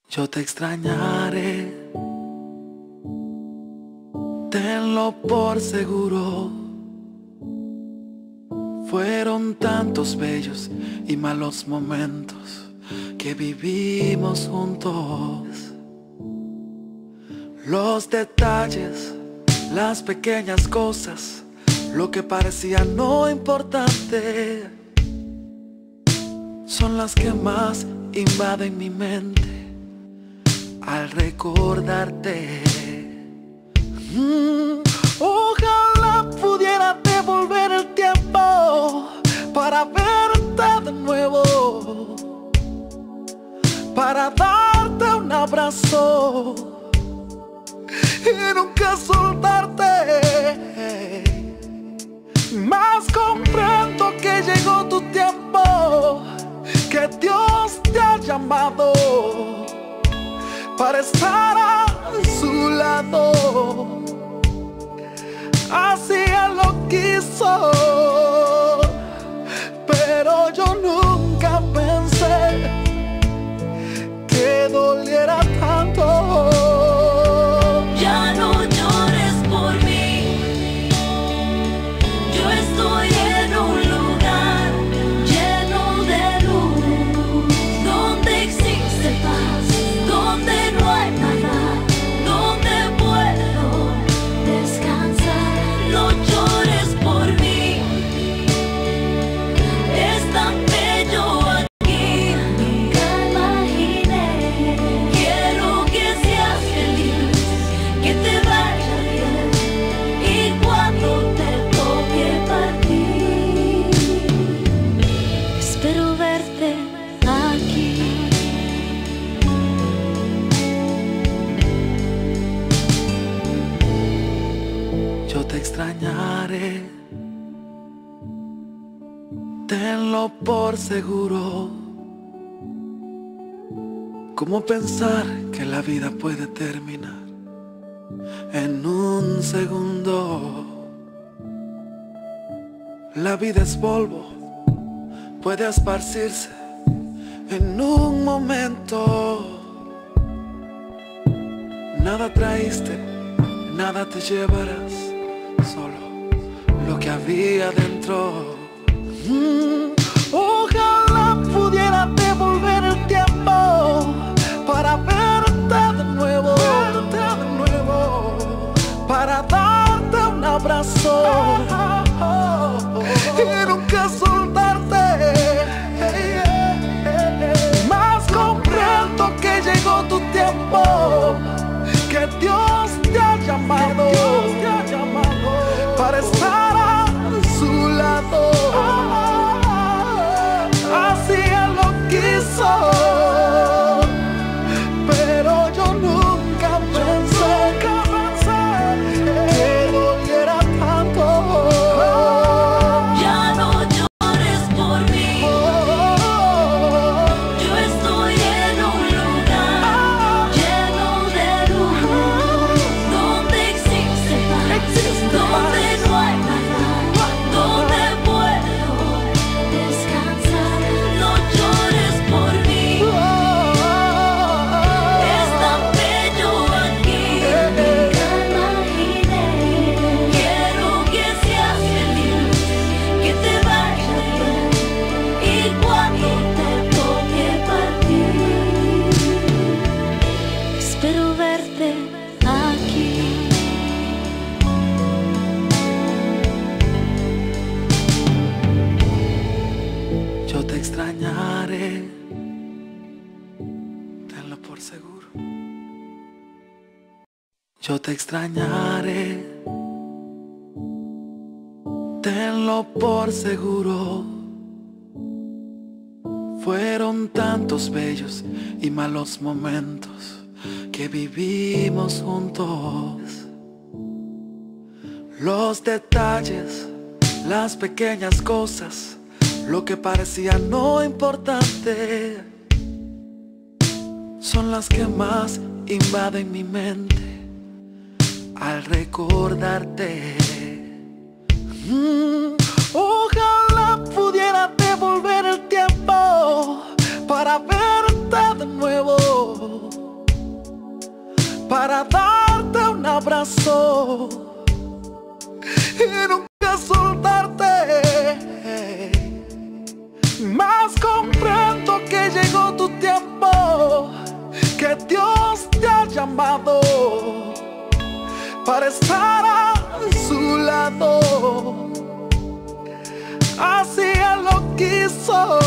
Yo te extrañaré, tenlo por seguro. Fueron tantos bellos y malos momentos que vivimos juntos. Los detalles, las pequeñas cosas, lo que parecía no importante, son las que más invaden mi mente al recordarte. Ojalá pudiera devolver el tiempo para verte de nuevo, para darte un abrazo y nunca soltarte. Mas comprendo que llegó tu tiempo, que Dios te ha llamado para estar a su lado. Así Él lo quiso, pero yo nunca pensé que doliera tanto. Ya no llores por mí, yo estoy en un lugar lleno de luz, donde existe paz, donde no hay maldad, donde puedo descansar. No llores por mí, es tan bello aquí, nunca imaginé. Quiero que seas feliz, que te vaya bien, y cuando te toque partir, espero verte aquí. Yo te extrañaré, tenlo por seguro. ¿Cómo pensar que la vida puede terminar en un segundo? La vida es polvo, puede esparcirse en un momento. Nada traíste, nada te llevarás, solo lo que había dentro. Ojalá pudiera devolver el tiempo para verte de nuevo, para darte un abrazo y nunca soltarte. Mas comprendo que llegó tu tiempo, que Dios te ha llamado para estar a su lado. Así Él lo quiso, pero yo nunca pensé que doliera tanto. Ya no llores por mí, yo estoy en un lugar lleno de luz, donde existe paz, donde no hay maldad, donde puedo descansar. No llores por mí, es tan bello aquí, nunca imaginé. Quiero que seas feliz, que te vaya bien, y cuando te toque partir, espero verte aquí. Yo te extrañaré, tenlo por seguro. Yo te extrañaré, tenlo por seguro. Fueron tantos bellos y malos momentos que vivimos juntos. Los detalles, las pequeñas cosas, lo que parecía no importante, son las que más invaden mi mente al recordarte. Ojalá pudiera devolver el tiempo para verte de nuevo, para darte un abrazo y nunca soltarte. Mas comprendo que llegó tu tiempo, que Dios te ha llamado para estar a su lado. Así Él lo quiso